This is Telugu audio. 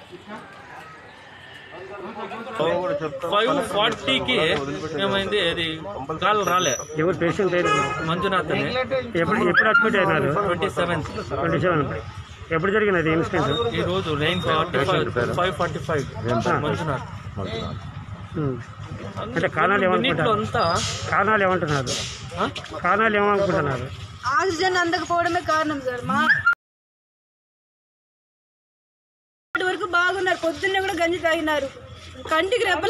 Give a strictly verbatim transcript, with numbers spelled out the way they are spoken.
ఫైవ్ ఫార్టీకి ఏమైంది, అది కాలు రాలే. ఎవరు పేషెంట్ అయినారు? మంజునాథ్ అని. ఎప్పుడు ఎప్పుడు అడ్మిట్ అయినారు? ట్వంటీ సెవెంత్ ట్వంటీ సెవెన్ ఎప్పుడు జరిగినది ఇన్సిడెంట్? ఈ రోజు nine forty five five forty five Manjunath. అంటే కారణాలు ఏమనుకుంటారు? అంతా కారణాలు ఏమంటున్నారు? కారణాలు ఏమనుకుంటున్నారు? ఆక్సిజన్ అందకపోవడమే కారణం సార్. మా వరకు బాగున్నారు, పొద్దున్నే కూడా గంజి తాగినారు, కంటికి రెప్ప